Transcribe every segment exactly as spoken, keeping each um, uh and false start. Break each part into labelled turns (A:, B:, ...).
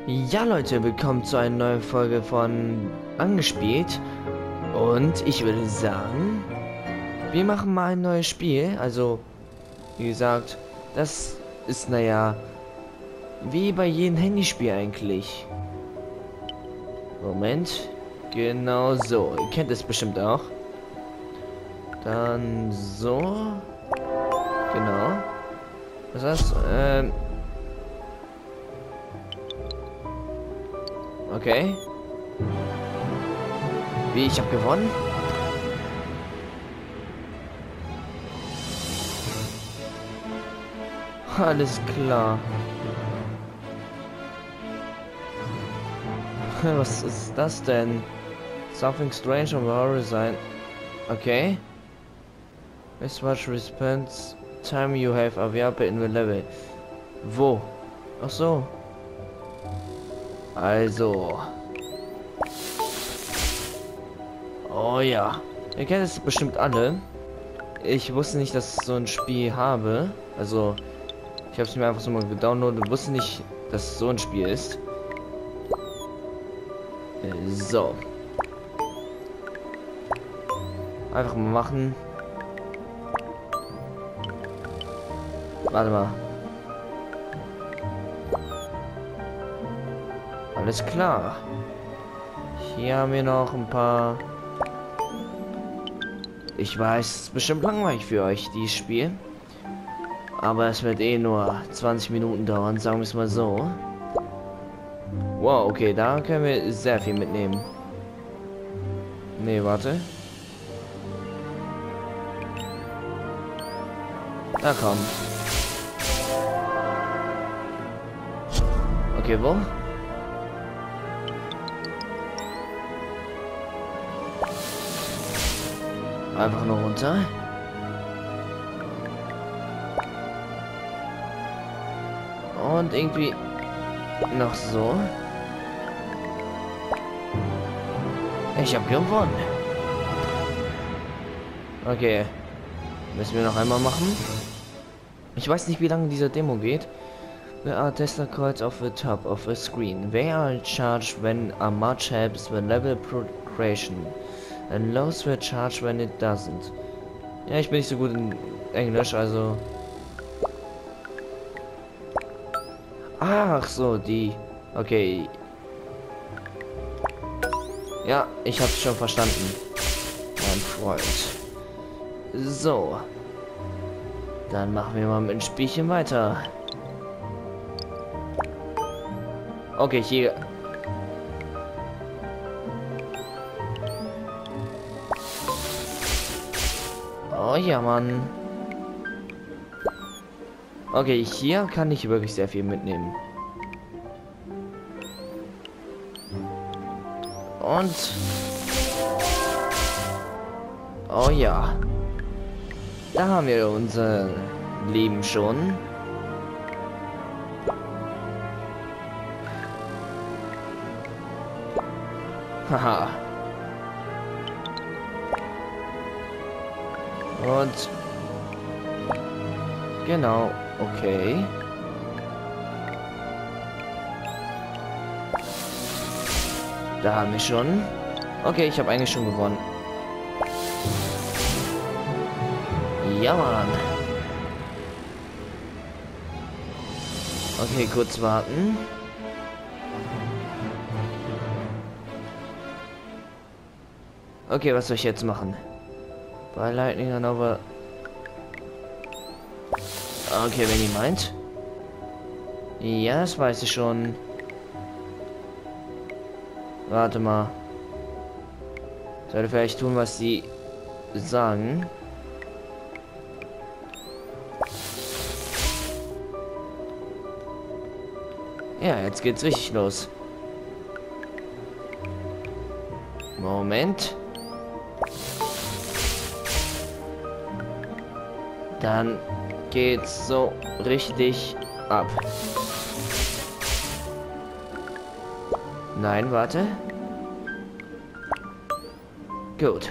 A: Ja Leute, willkommen zu einer neuen Folge von Angespielt. Und ich würde sagen, wir machen mal ein neues Spiel. Also, wie gesagt, das ist naja, wie bei jedem Handyspiel eigentlich. Moment, genau so. Ihr kennt es bestimmt auch. Dann so. Genau. Was ist das? Ähm. Okay. Wie, ich habe gewonnen? Alles klar. Was ist das denn? Something strange on the horizon. Okay. As much response time you have available in the level. Wo? Ach so. Also. Oh ja. Ihr kennt es bestimmt alle. Ich wusste nicht, dass ich so ein Spiel habe. Also, ich habe es mir einfach so mal gedownloadet und wusste nicht, dass es so ein Spiel ist. So. Einfach mal machen. Warte mal. Alles klar. Hier haben wir noch ein paar. Ich weiß, es ist bestimmt langweilig für euch, dieses Spiel. Aber es wird eh nur zwanzig Minuten dauern, sagen wir es mal so. Wow, okay, da können wir sehr viel mitnehmen. Nee, warte. Na komm. Okay, wo? Einfach nur runter. Und irgendwie noch so. Ich habe gewonnen. Okay. Müssen wir noch einmal machen. Ich weiß nicht, wie lange diese Demo geht. There are Tesla coils off the top of the screen. They are charged when a much helps the level progression. And lows the charge when it doesn't. Ja, ich bin nicht so gut in Englisch, also. Ach so, die. Okay. Ja, ich hab's schon verstanden. Mein Freund. So. Dann machen wir mal mit dem Spielchen weiter. Okay, hier. Oh ja, Mann. Okay, hier kann ich wirklich sehr viel mitnehmen. Und... Oh ja. Da haben wir unser Leben schon. Haha. Und... Genau, okay. Da haben wir schon. Okay, ich habe eigentlich schon gewonnen. Ja, Mann. Okay, kurz warten. Okay, was soll ich jetzt machen? Bei Lightning Nova. Okay, wenn ihr meint. Ja, das weiß ich schon. Warte mal. Sollte vielleicht tun, was sie sagen. Ja, jetzt geht's richtig los. Moment. Dann geht's so richtig ab. Nein, warte. Gut.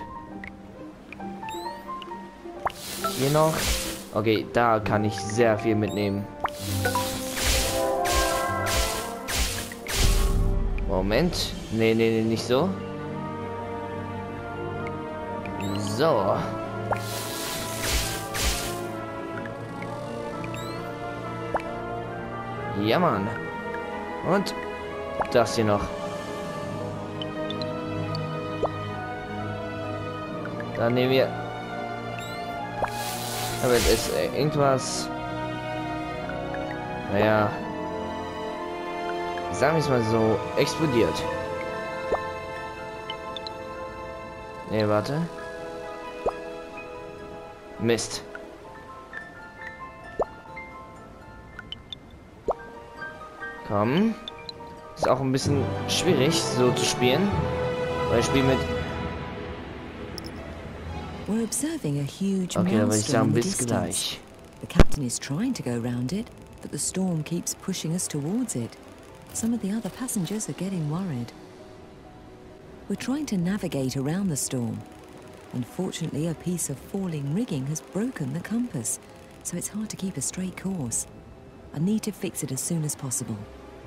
A: Hier noch. Okay, da kann ich sehr viel mitnehmen. Moment. Nee, nee, nee, nicht so. So. Ja, Mann. Und das hier noch. Dann nehmen wir... Aber es ist äh, irgendwas... Naja... Sagen wir es mal so, explodiert. Nee, warte. Mist. Komm. Ist auch ein bisschen schwierig, so zu spielen. Weil ich spiele mit...
B: We're observing a huge
A: Okay, dann würde ich
B: maelstrom
A: sagen,
B: in the
A: bis
B: distance.
A: gleich.
B: The captain is trying to go round it, but the storm keeps pushing us towards it. Some of the other passengers are getting worried. We're trying to navigate around the storm. Unfortunately, a piece of falling rigging has broken the compass, so it's hard to keep a straight course. I need to fix it as soon as possible.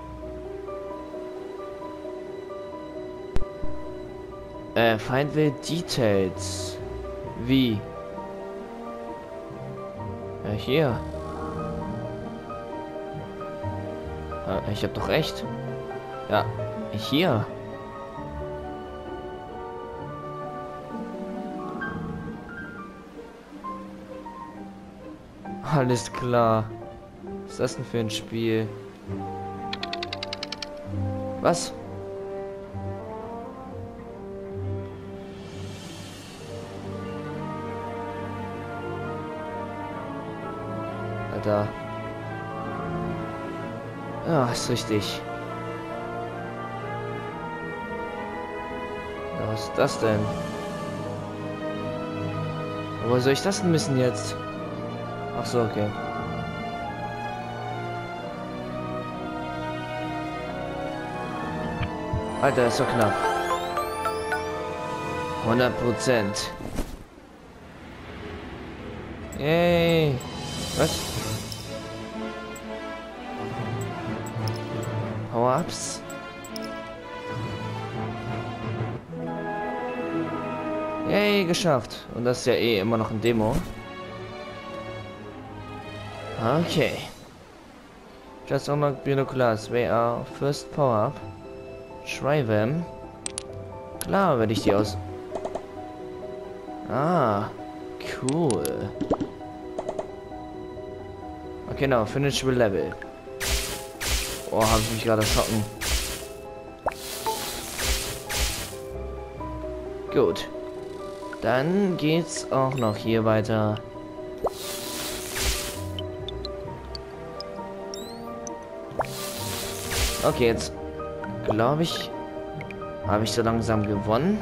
A: Äh, Feindbild Details. Wie? Ja, hier. Äh, ich hab doch recht. Ja, hier. Alles klar. Was ist das denn für ein Spiel? Was? Alter. Ja, ist richtig. Ja, was ist das denn? Wo soll ich das denn missen jetzt? Ach so, okay. Alter, ist doch knapp. hundert Prozent. Yay. Was? Power-Ups? Yay, geschafft. Und das ist ja eh immer noch ein Demo. Okay. Just unlock Binoculars. They are first power-up. Try them. Klar, werde ich die aus... Ah, cool. Okay, now, finishable level. Oh, habe ich mich gerade erschrocken. Gut. Dann geht's auch noch hier weiter. Okay, jetzt glaube ich, habe ich so langsam gewonnen.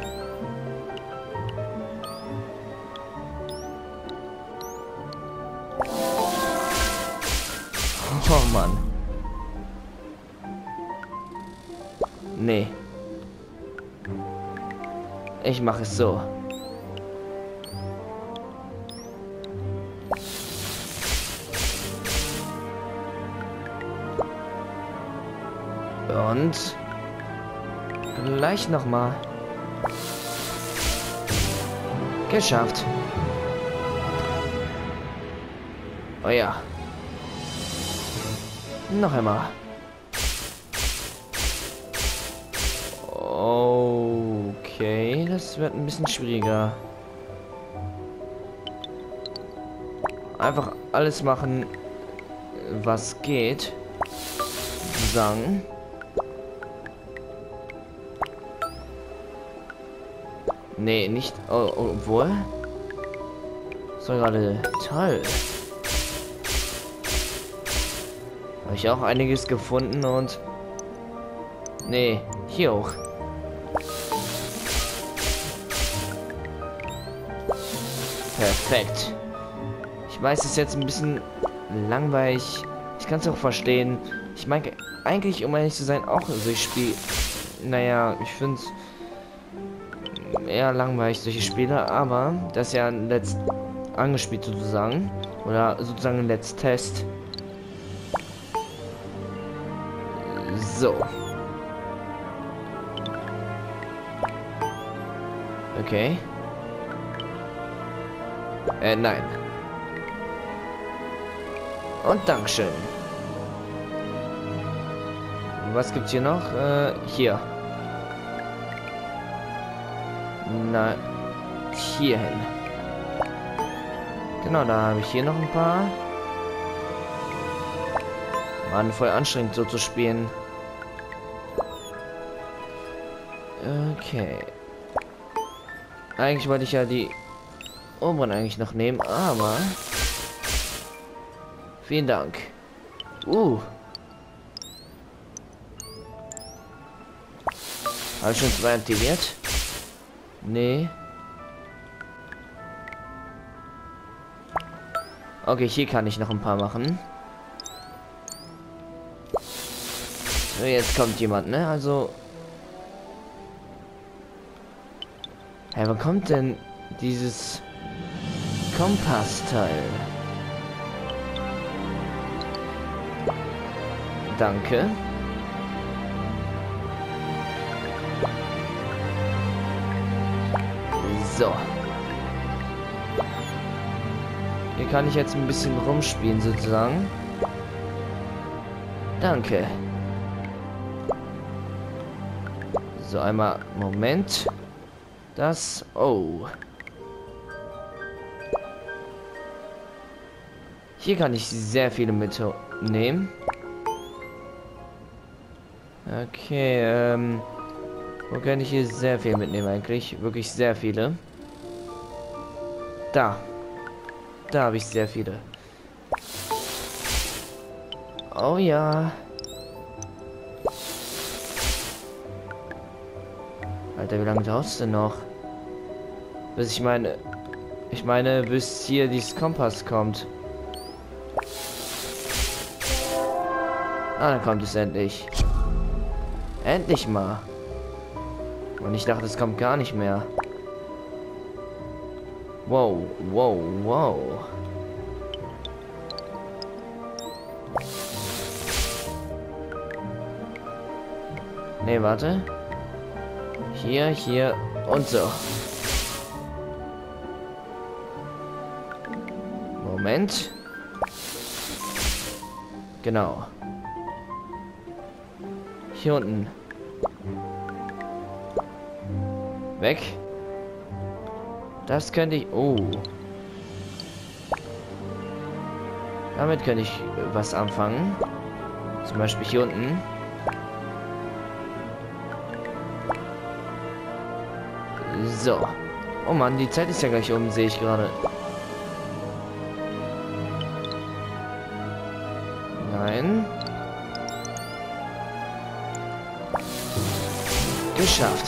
A: Oh Mann. Nee. Ich mache es so. Und gleich noch mal. Geschafft. Oh ja. Noch einmal. Okay, das wird ein bisschen schwieriger. Einfach alles machen, was geht. Sagen. Nee, nicht. Oh, obwohl. Das war gerade toll. Habe ich auch einiges gefunden und. Nee, hier auch. Perfekt. Ich weiß, es ist jetzt ein bisschen langweilig. Ich kann es auch verstehen. Ich meine, eigentlich, um ehrlich zu sein, auch so ich spiele. Naja, ich finde es eher langweilig, solche Spiele, aber das ist ja ein Let's angespielt sozusagen. Oder sozusagen ein Let's Test. So. Okay. Äh, nein. Und Dankeschön. Was gibt's hier noch? Äh, hier. Na, hier hin. Genau, da habe ich hier noch ein paar. Mann, voll anstrengend so zu spielen. Okay. Eigentlich wollte ich ja die oberen eigentlich noch nehmen, aber... Vielen Dank. Uh. Habe ich schon zwei aktiviert? Nee. Okay, hier kann ich noch ein paar machen. So, jetzt kommt jemand, ne? Also... Hey, wo kommt denn dieses Kompassteil? Danke. So. Hier kann ich jetzt ein bisschen rumspielen sozusagen. Danke. So, einmal, Moment. Das, oh. Hier kann ich sehr viele mitnehmen. Okay, ähm... wo kann ich hier sehr viel mitnehmen eigentlich? Wirklich sehr viele. Da. Da habe ich sehr viele. Oh ja. Alter, wie lange dauert es denn noch? Bis ich meine... Ich meine, bis hier dieses Kompass kommt. Ah, dann kommt es endlich. Endlich mal. Und ich dachte, es kommt gar nicht mehr. Wow, wow, wow. Nee, warte. Hier, hier und so. Moment. Genau. Hier unten. Weg. Das könnte ich... Oh. Damit könnte ich was anfangen. Zum Beispiel hier unten. So. Oh Mann, die Zeit ist ja gleich um, sehe ich gerade. Nein. Geschafft.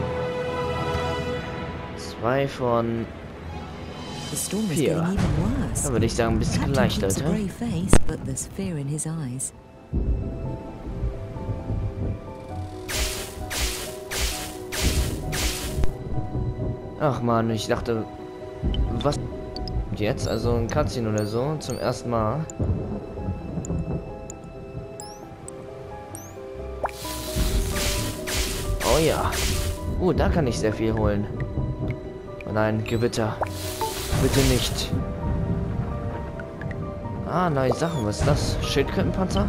A: Zwei von vier. Da würde ich sagen, ein bisschen leichter. Ach man, ich dachte, was jetzt? Also ein Cutscene oder so zum ersten Mal. Oh ja. Uh, da kann ich sehr viel holen. Oh nein, Gewitter. Bitte nicht. Ah, neue Sachen. Was ist das? Schildkrötenpanzer?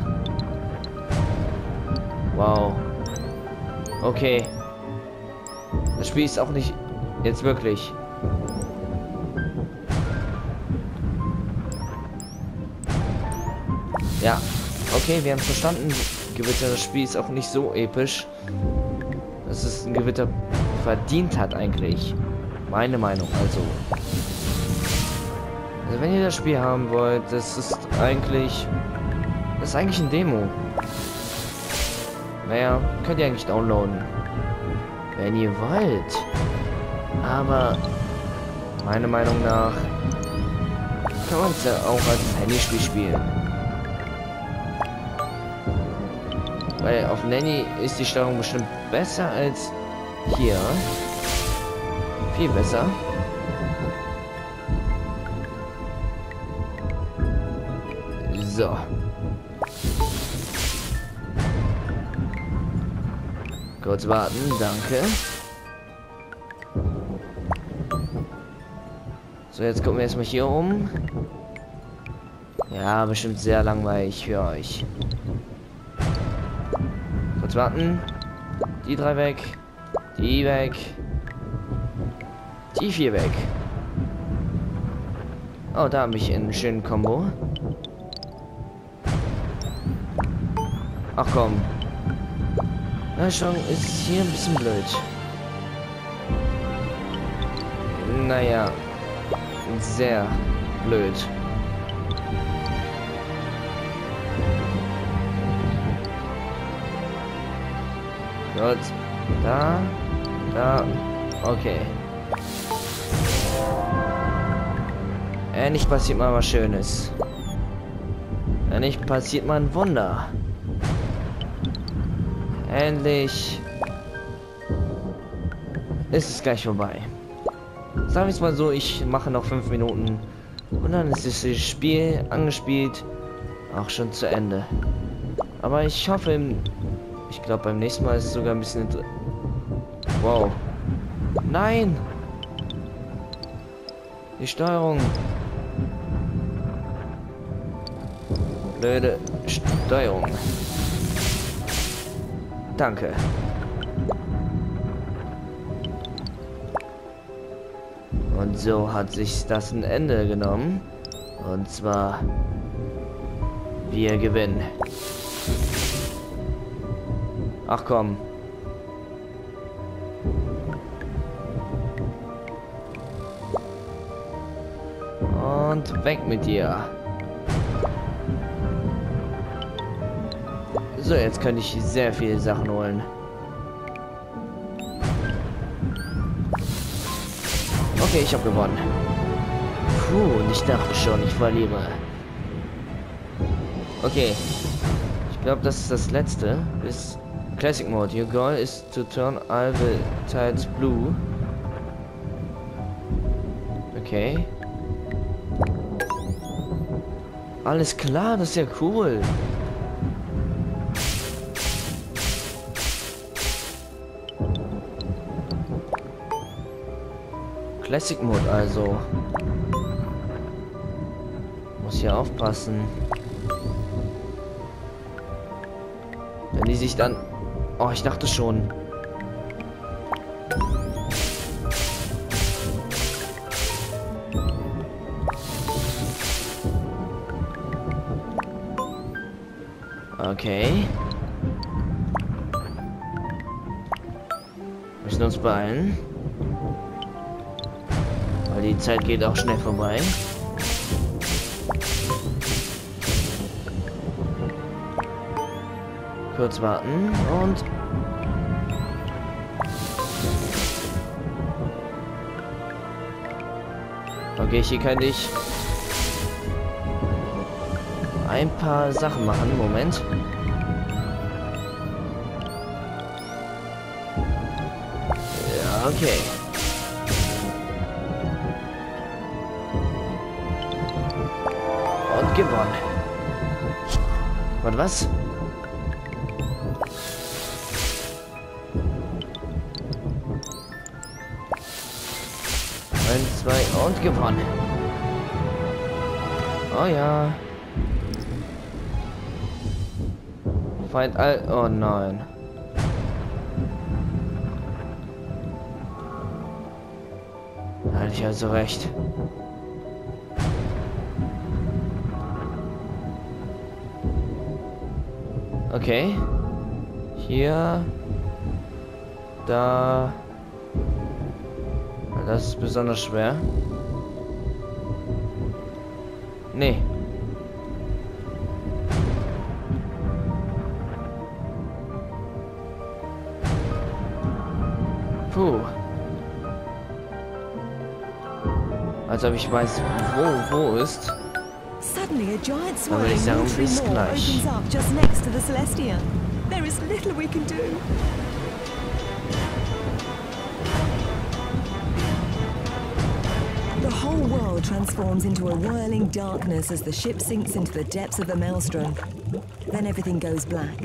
A: Wow. Okay. Das Spiel ist auch nicht jetzt wirklich. Ja. Okay, wir haben verstanden. Gewitter, das Spiel ist auch nicht so episch. Dass es ein Gewitter verdient hat eigentlich. Meine Meinung, also. Also wenn ihr das Spiel haben wollt, das ist eigentlich... Das ist eigentlich ein Demo. Naja, könnt ihr eigentlich downloaden. Wenn ihr wollt. Aber... meiner Meinung nach... kann man es ja auch als Handyspiel spielen. Weil auf Nanny ist die Steuerung bestimmt besser als hier. Viel besser. So. Kurz warten, danke. So, jetzt gucken wir erstmal hier um. Ja, bestimmt sehr langweilig für euch. Kurz warten. Die drei weg. Die weg. Die vier weg. Oh, da habe ich einen schönen Combo. Ach komm. Na schon, ist hier ein bisschen blöd. Naja. Sehr blöd. Gut. Da. Da. Okay. Endlich passiert mal was Schönes. Endlich passiert mal ein Wunder. Endlich ist es gleich vorbei. Sagen wir es mal so, ich mache noch fünf Minuten und dann ist das Spiel angespielt auch schon zu Ende. Aber ich hoffe, ich glaube beim nächsten Mal ist es sogar ein bisschen... Wow. Nein! Die Steuerung. Blöde Steuerung. Danke. Und so hat sich das ein Ende genommen. Und zwar... Wir gewinnen. Ach komm. Und weg mit dir. So, jetzt kann ich sehr viele Sachen holen. Okay, ich habe gewonnen. Puh, und ich dachte schon, ich verliere. Okay. Ich glaube, das ist das letzte. Bis Classic Mode. Your goal is to turn all the tiles blue. Okay. Alles klar, das ist ja cool. Classic Mode also. Muss hier aufpassen. Wenn die sich dann... Oh, ich dachte schon. Okay. Müssen uns beeilen. Weil die Zeit geht auch schnell vorbei. Kurz warten und... Okay, hier kann ich ein paar Sachen machen. Moment. Ja, okay. Und gewonnen. Und was? Eins, zwei und gewonnen. Oh ja. Feind all... Oh nein. Hatte ich also recht. Okay. Hier. Da. Das ist besonders schwer. Nee. Puh. Als ob ich weiß, wo, wo ist.
B: Suddenly a giant
A: Dann würde ich sagen, bis gleich.
B: opens up just next to the Celestia. There is little we can do. The whole world transforms into a whirling darkness as the ship sinks into the depths of the maelstrom. Then everything goes black.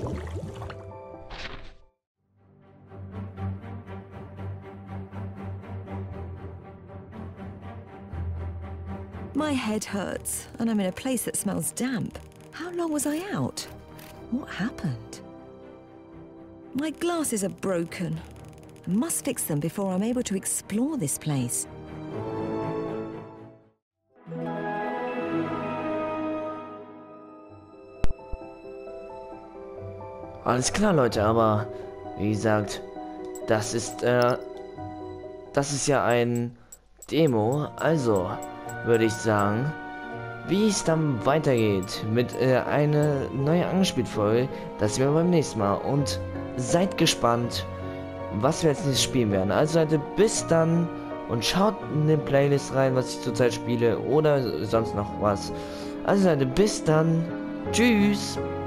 B: My head hurts, and I'm in a place that smells damp. How long was I out? What happened? My glasses are broken. I must fix them before I'm able to explore this place.
A: Alles klar, Leute, aber wie gesagt, das ist, äh, das ist ja ein Demo, also würde ich sagen, wie es dann weitergeht mit äh, einer neuen Angespielt-Folge, das sehen wir beim nächsten Mal und seid gespannt, was wir als nächstes spielen werden. Also Leute, bis dann und schaut in den Playlist rein, was ich zurzeit spiele oder sonst noch was. Also Leute, bis dann, tschüss!